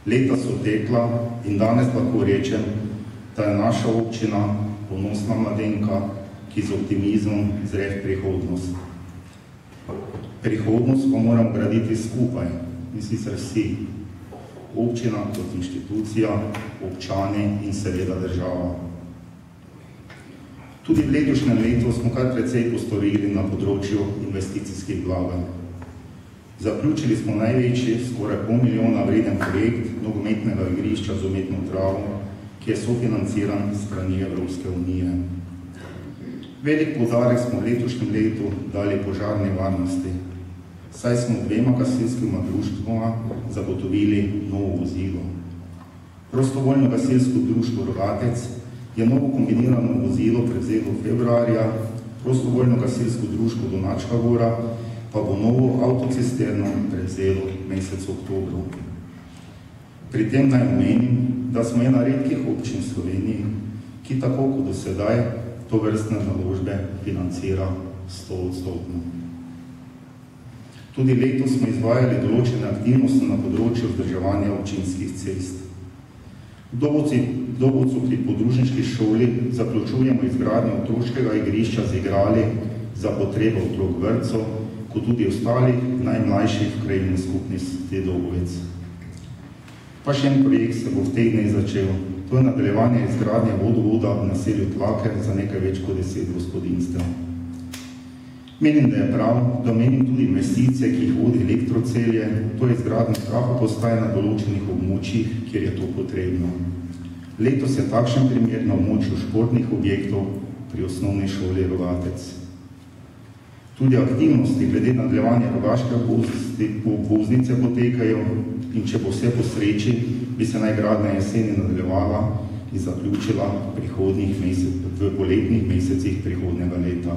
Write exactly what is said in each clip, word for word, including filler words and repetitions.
Leta so tekla in danes lahko rečem, da je naša občina ponosna mladenka, ki z optimizmom zre v prihodnost. Prihodnost pa moramo graditi skupaj, in sicer vsi. Občina kot inštitucija, občani in seveda država. Tudi v letošnjem letu smo kar precej postorili na področju investicijskih vlaganj. Zaključili smo največji, skoraj pol milijona vreden projekt nogometnega igrišča z umetno travo, ki je sofinanciran s strani Evropske unije. Velik poudarek smo v letošnjem letu dali požarni varnosti, saj smo dvema gasilskima društvoma zagotovili novo vozilo. Prostovoljno gasilsko društvo Rogatec je novo kombinirano vozilo prevzelo februarja, prostovoljno gasilsko društvo Donačka Gora pa bo novo avtocisterno prevzelo mesec oktobru. Pri tem naj omenim, da smo ena redkih občin v Sloveniji, ki tako kot do sedaj to vrstne naložbe financira sto odstotno. Tudi letos smo izvajali določene aktivnosti na področju vzdrževanja občinskih cest. V Dobovcu pri podružniški šoli zaključujemo izgradnjo otroškega igrišča z igrali za potrebo otrok vrtcev, kot tudi ostalih najmlajših v krajevni skupnosti Dobovec. Pa še en projekt se bo v teh dneh začel. To je nadaljevanje izgradnje vodovoda v naselju Tlake za nekaj več kot deset gospodinjstev. Menim, da je prav, da menim tudi investicije, ki jih vodi elektrocelje, to je izgradnja trafopostaje na določenih območjih, kjer je to potrebno. Letos je takšen primer na območju športnih objektov pri osnovni šoli Rogatec. Tudi aktivnosti glede nadaljevanja Rogaške obvoznice potekajo in če bo vse po sreči, bi se naj gradnja jeseni nadaljevala in zaključila v, v poletnih mesecih prihodnjega leta.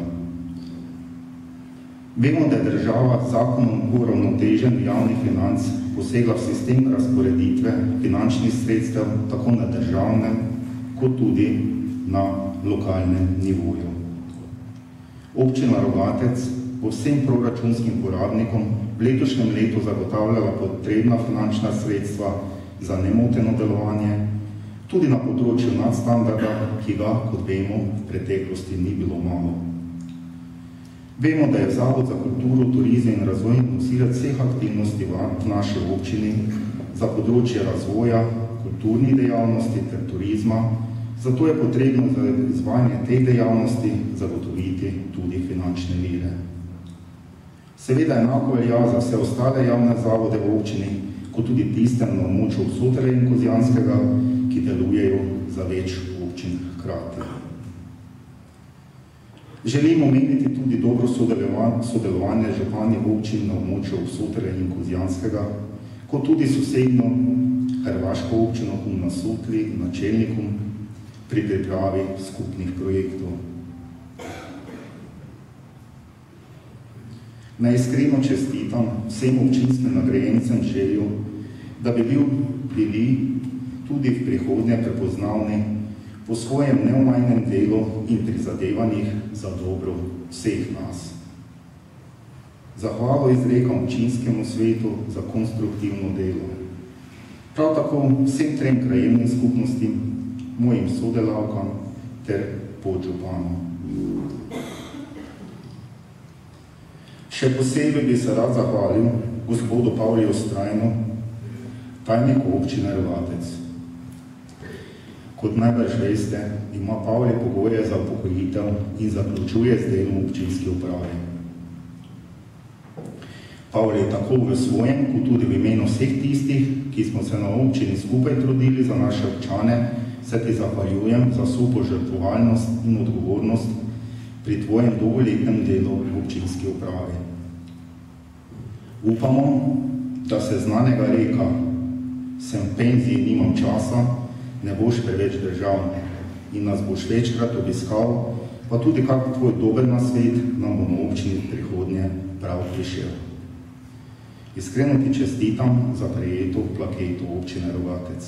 Vemo, da je država z zakonom o uravnoteženju javnih financ posegla v sistem razporeditve finančnih sredstev tako na državnem, kot tudi na lokalnem nivoju. Občina Rogatec bo vsem proračunskim porabnikom v letošnjem letu zagotavljala potrebna finančna sredstva za nemoteno delovanje, tudi na področju nadstandarda, ki ga, kot vemo, v preteklosti ni bilo malo. Vemo, da je Zavod za kulturo, turizem in razvoj nosilec vseh aktivnosti v naši občini za področje razvoja, kulturnih dejavnosti ter turizma, zato je potrebno za izvajanje teh dejavnosti zagotoviti tudi finančne vire. Seveda enako velja za vse ostale javne zavode v občini, kot tudi tiste na območju Sotre in Kozjanskega, ki delujejo za več občin hkrati. Želim omeniti tudi dobro sodelovanje župani občin na območju Sotre in Kozjanskega, kot tudi sosednjo hrvaško občino na Sotli in načelnikom pri pripravi skupnih projektov. Naj iskreno čestitam vsem občinskim nagrajencem željo, da bi bil, bili tudi v prihodnje prepoznavni po svojem neomajnem delu in prizadevanjih za dobro vseh nas. Zahvalo izrekam občinskemu svetu za konstruktivno delo. Prav tako vsem trem krajevnim skupnostim, mojim sodelavkam ter podžupanom. Še posebej bi se rad zahvalil gospodu Pavliju Strajnu, tajniku občine Rogatec. Kot najbrž veste, ima Pavle pogoje za upokojitev in zaključuje z delom občinske uprave. Pavle je tako v svojem, kot tudi v imenu vseh tistih, ki smo se na občini skupaj trudili za naše občane, se ti zahvaljujem za vso požrtvovalnost in odgovornost pri tvojem dolgoletnem delu v občinski upravi. Upamo, da se znanega reka, sem v penziji, nimam časa, ne boš preveč držav in nas boš večkrat obiskal, pa tudi kak tvoj dober nasvet nam bo na občini v prihodnje prav prišel. Iskreno ti čestitam za prejeto plaketo občine Rogatec.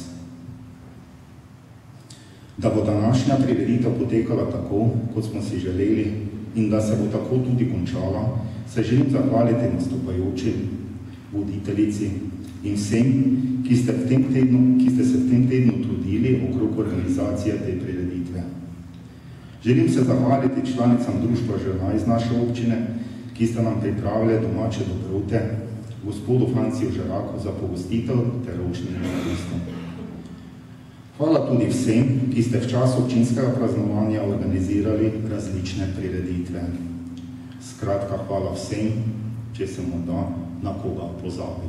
Da bo današnja prireditev potekala tako, kot smo si želeli in da se bo tako tudi končala, se želim zahvaliti nastopajoči voditeljici in vsem, ki ste, v tem tednu, ki ste se v tem tednu trudili okrog organizacije te prireditve. Želim se zahvaliti članicam društva žena iz naše občine, ki ste nam pripravili domače dobrote, gospodu Franciju Žeraku za pogostitev ter ročnim napistom. Hvala tudi vsem, ki ste v času občinskega praznovanja organizirali različne prireditve. Skratka, hvala vsem, če se morda na koga pozabi.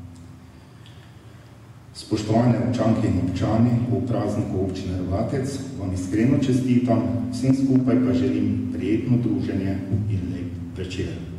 Spoštovane občanke in občani, v prazniku občine Rogatec vam iskreno čestitam, vsem skupaj pa želim prijetno druženje in lep večer.